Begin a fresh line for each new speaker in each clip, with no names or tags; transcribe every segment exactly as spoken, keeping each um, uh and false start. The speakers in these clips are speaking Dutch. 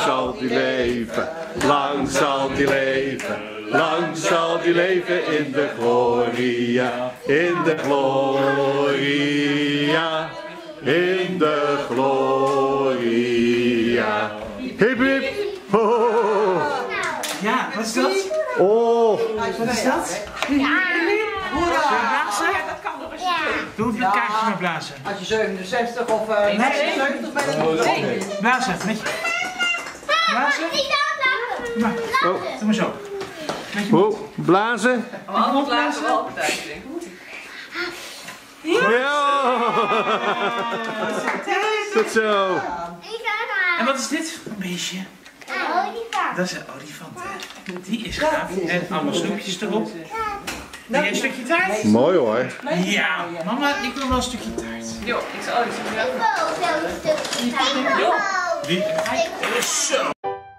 zal die leven, lang zal die leven, lang zal die leven in de gloria, in de gloria, in de gloria. Hip hip, ho.
Ja, wat is dat?
Oh.
Wat is dat?
Ja.
Blazen? Doe het met kaartjes maar blazen.
Als je zevenenzestig of uh,
Nee.
negenenzeventig bent, dan moet je
Blazen, met je. Blazen? Maar,
Oh.
doe maar zo. Met je mond.
Oh, blazen.
allemaal blazen wel altijd.
Ja. Goed zo.
En wat is dit voor een beestje? Dat is een olifant, hè? Die is gaaf. En allemaal snoepjes erop. Wil jij een stukje taart?
Mooi hoor.
Ja, mama, ik wil wel een stukje taart.
Jo, ik zal iets doen.
Wie? Zo.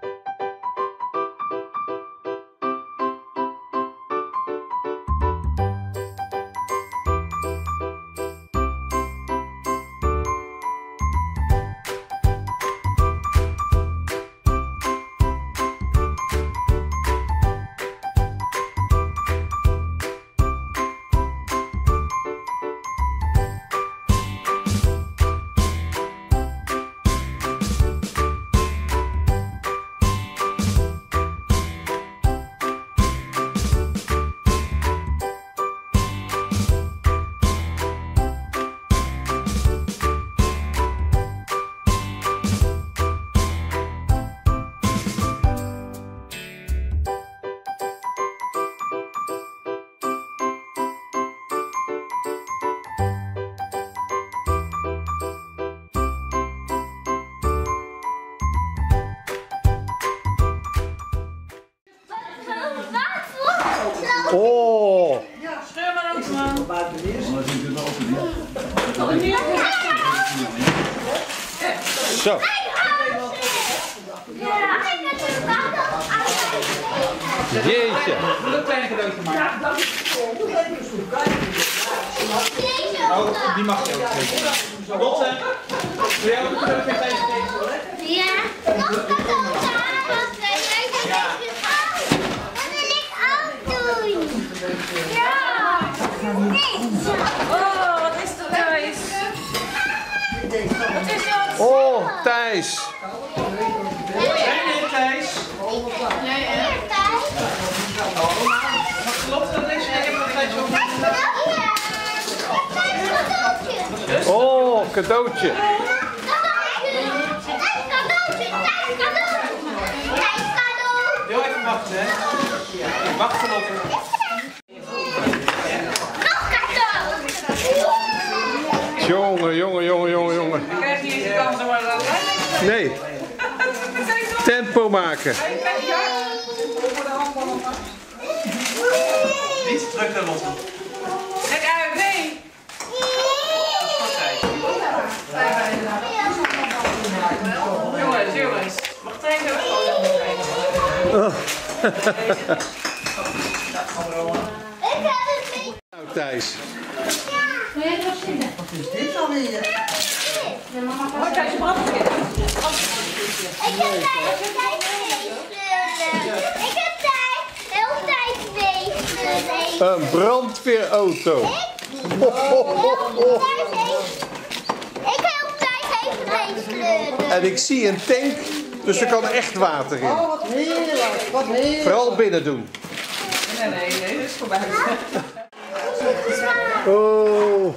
Oh.
Scheur maar open, man.
Zo. Jeetje.
Doe een klein cadeautje maken.
Oh, die mag je ook. Lotte, wil jij ook een cadeautje tegen?
Ja, nog cadeautje aan. Dat wil ik ook doen. Ja.
Oh, wat is dat, Thijs? Wat is dat?
Oh, Thijs.
Zijn dit, Thijs?
Jij, hè?
Hier, Thijs.
Klopt dat deze? Ik heb nog Thijs op.
Cadeautje.
Oh, cadeautje.
Cadeautje. Thijs, cadeautje. Thijs, cadeautje. Thijs, cadeautje.
Heel even wachten, hè? Ik wacht erop.
Nog cadeau.
Jongen, jongen, jongen, jongen, jongen.
Ik krijg niet eens de kans om maar dat
Nee. Tempo maken.
Niet druk naar Lotte.
Het A W B. Jongens, jongens. Mag Thijs ook gewoon
Ik heb het niet.
Nou, Thijs.
Wat is dit dan weer? Wat Thijs, wat is dit?
Ik heb tijd, tijd weeskleuren. Ik heb tijd, heel tijd weeskleuren.
Een brandweerauto.
Ik heel tijd heeft- ik heel tijd even weeskleuren.
En ik zie een tank, dus er kan echt water in.
Oh, wat heerlijk. Wat heerlijk.
Vooral binnen doen.
Nee, nee, nee, dat is voorbij.
Oh.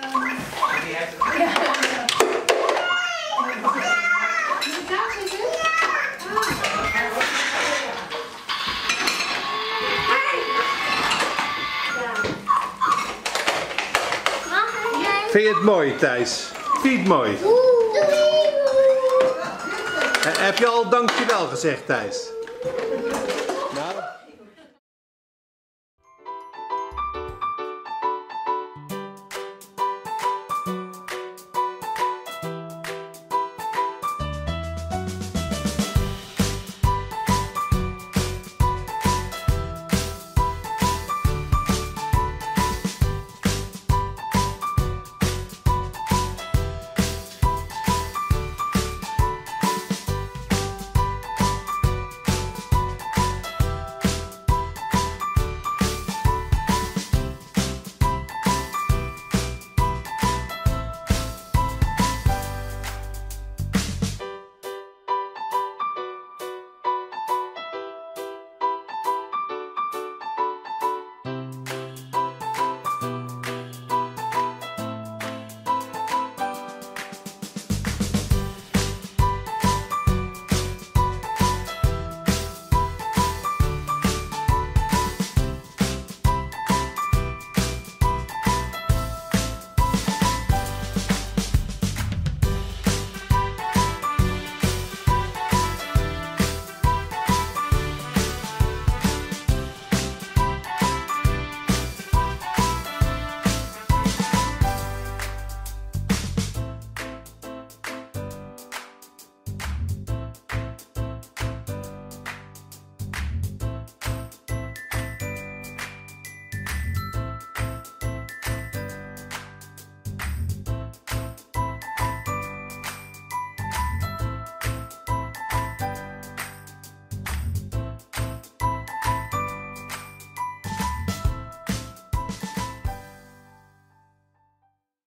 Vind je het mooi, Thijs? Vind je het mooi?
Doei.
Heb je al dankjewel gezegd, Thijs?